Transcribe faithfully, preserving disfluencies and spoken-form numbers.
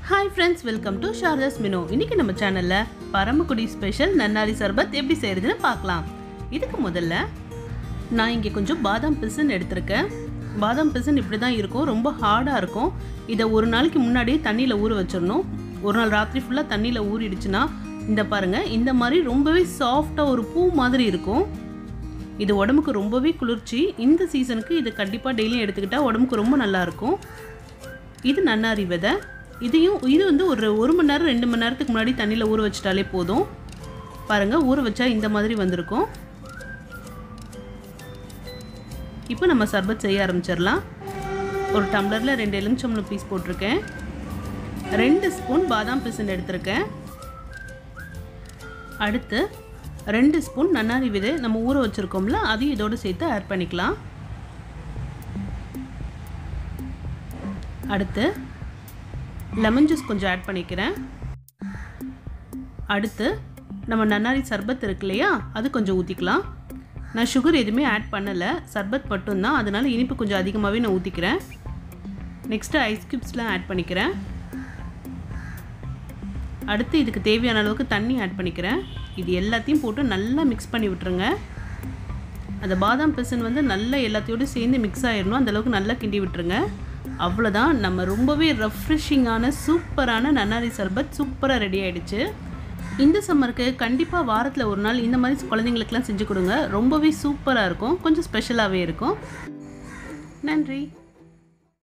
Hi friends, welcome to Saradha's menu. இன்னைக்கு நம்ம சேனல்ல paramakudi ஸ்பெஷல் நன்னாரி சர்பத் எப்படி செய்யறதுன்னு பார்க்கலாம். இதுக்கு முதல்ல நான் இங்க கொஞ்சம் பாதாம் பிசின் எடுத்துர்க்கேன். பாதாம் பிசின் இப்படி தான் இருக்கும், ரொம்ப ஹார்டா இருக்கும். இத ஒரு நாளைக்கு முன்னாடி தண்ணில ஊற வச்சிரணும். ஒரு நாள் ராத்திரி ஃபுல்லா தண்ணில ஊறிடுச்சுனா இந்த பாருங்க இந்த மாதிரி ரொம்பவே சாஃப்ட்டா ஒரு பூ மாதிரி இருக்கும். இது உடம்புக்கு ரொம்பவே குளிர்ச்சி. இந்த சீசனுக்கு இது கண்டிப்பா டெய்லி எடுத்துக்கிட்டா உடம்புக்கு ரொம்ப நல்லா இருக்கும். இது நன்னாரி விதை. இதையும் இது வந்து ஒரு ஒரு மணி நேரம் ரெண்டு மணி நேரத்துக்கு முன்னாடி தண்ணில ஊற வச்சிட்டாலே போதும். பாருங்க ஊற வச்சா இந்த மாதிரி வந்திருக்கும். இப்போ நம்ம சர்பத் செய்ய ஆரம்பிச்சிரலாம். ஒரு டம்ளர்ல ரெண்டு எலுமிச்சம்பழம் பீஸ் போட்டுருக்கேன். ரெண்டு ஸ்பூன் பாதாம் பிசின் எடுத்துருக்கேன். அடுத்து ரெண்டு ஸ்பூன் நன்னாரி விதை நம்ம ஊற வச்சிருக்கோம்ல அதையும் இதோட சேர்த்து ஆட் பண்ணிக்கலாம். அடுத்து லெமன் ஜூஸ் கொஞ்சம் ஆட் பண்ணிக்கிறேன். அடுத்து நம்ம நன்னாரி சர்பத் இருக்கு இல்லையா அது கொஞ்சம் ஊற்றிக்கலாம். நான் சுகர் எதுவுமே ஆட் பண்ணலை, சர்பத் மட்டும்தான், அதனால இனிப்பு கொஞ்சம் அதிகமாகவே நான் ஊற்றிக்கிறேன். நெக்ஸ்ட்டு ஐஸ் கியூப்ஸ்லாம் ஆட் பண்ணிக்கிறேன். அடுத்து இதுக்கு தேவையான அளவுக்கு தண்ணி ஆட் பண்ணிக்கிறேன். இது எல்லாத்தையும் போட்டு நல்லா மிக்ஸ் பண்ணி விட்டுருங்க. அந்த பாதாம் பிசின் வந்து நல்லா எல்லாத்தையோடு சேர்ந்து மிக்ஸ் ஆகிடணும், அந்தளவுக்கு நல்லா கிண்டி விட்டுருங்க. அவ்வளோதான், நம்ம ரொம்பவே ரெஃப்ரெஷிங்கான சூப்பரான நன்னாரி சர்பத் சூப்பராக ரெடி ஆகிடுச்சு. இந்த சம்மருக்கு கண்டிப்பாக வாரத்தில் ஒரு நாள் இந்த மாதிரி குழந்தைங்களுக்கெல்லாம் செஞ்சு கொடுங்க. ரொம்பவே சூப்பராக இருக்கும், கொஞ்சம் ஸ்பெஷலாகவே இருக்கும். நன்றி.